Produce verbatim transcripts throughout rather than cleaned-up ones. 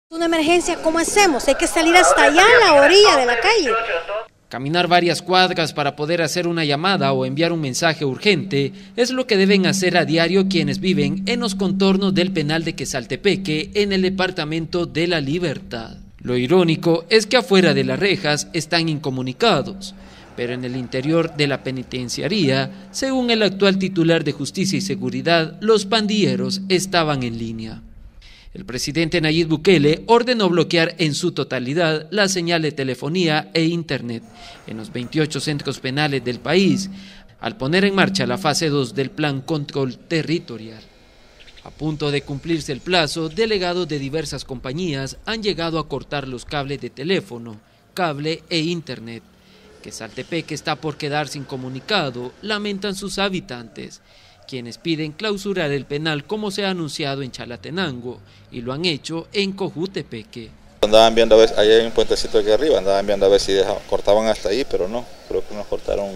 Una emergencia, ¿cómo hacemos? Hay que salir hasta allá, a la orilla de la calle. Caminar varias cuadras para poder hacer una llamada o enviar un mensaje urgente es lo que deben hacer a diario quienes viven en los contornos del penal de Quesaltepeque en el departamento de La Libertad. Lo irónico es que afuera de las rejas están incomunicados, pero en el interior de la penitenciaría, según el actual titular de Justicia y Seguridad, los pandilleros estaban en línea. El presidente Nayib Bukele ordenó bloquear en su totalidad la señal de telefonía e internet en los veintiocho centros penales del país, al poner en marcha la fase dos del Plan Control Territorial. A punto de cumplirse el plazo, delegados de diversas compañías han llegado a cortar los cables de teléfono, cable e internet. Quesaltepeque está por quedarse incomunicado, lamentan sus habitantes, quienes piden clausurar el penal como se ha anunciado en Chalatenango y lo han hecho en Cojutepeque. Andaban viendo a ver, ahí hay un puentecito aquí arriba, andaban viendo a ver si dejaban, cortaban hasta ahí, pero no, creo que nos cortaron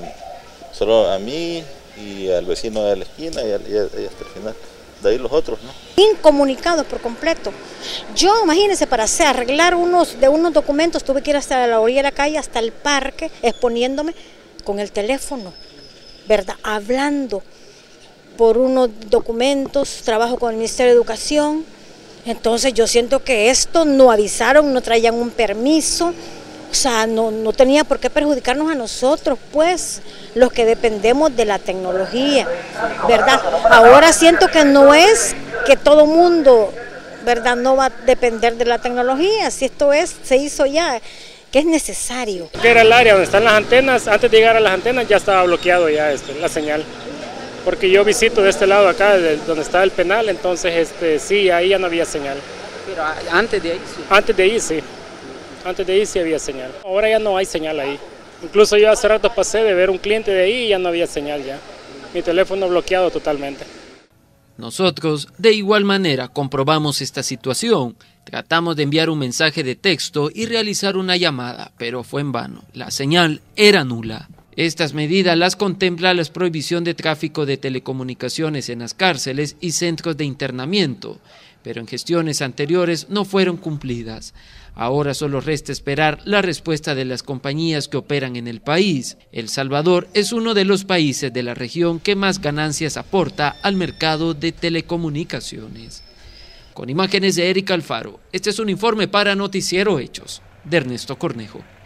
solo a mí y al vecino de la esquina y, al, y hasta el final. De ahí los otros, ¿no? Incomunicados por completo. Yo, imagínense, para hacer, arreglar unos de unos documentos, tuve que ir hasta la orilla de la calle, hasta el parque, exponiéndome con el teléfono, ¿verdad? Hablando por unos documentos, trabajo con el Ministerio de Educación. Entonces yo siento que esto no avisaron, no traían un permiso, o sea, no, no tenía por qué perjudicarnos a nosotros, pues, los que dependemos de la tecnología, ¿verdad? Ahora siento que no es que todo mundo, ¿verdad?, no va a depender de la tecnología, si esto es, se hizo ya, que es necesario. Que era el área donde están las antenas, antes de llegar a las antenas ya estaba bloqueado ya este, la señal. Porque yo visito de este lado acá, de donde está el penal, entonces este, sí, ahí ya no había señal. Pero antes de ahí sí. Antes de ahí sí, antes de ahí sí había señal. Ahora ya no hay señal ahí. Incluso yo hace rato pasé de ver un cliente de ahí y ya no había señal ya. Mi teléfono bloqueado totalmente. Nosotros, de igual manera, comprobamos esta situación. Tratamos de enviar un mensaje de texto y realizar una llamada, pero fue en vano. La señal era nula. Estas medidas las contempla la prohibición de tráfico de telecomunicaciones en las cárceles y centros de internamiento, pero en gestiones anteriores no fueron cumplidas. Ahora solo resta esperar la respuesta de las compañías que operan en el país. El Salvador es uno de los países de la región que más ganancias aporta al mercado de telecomunicaciones. Con imágenes de Erika Alfaro, este es un informe para Noticiero Hechos, de Ernesto Cornejo.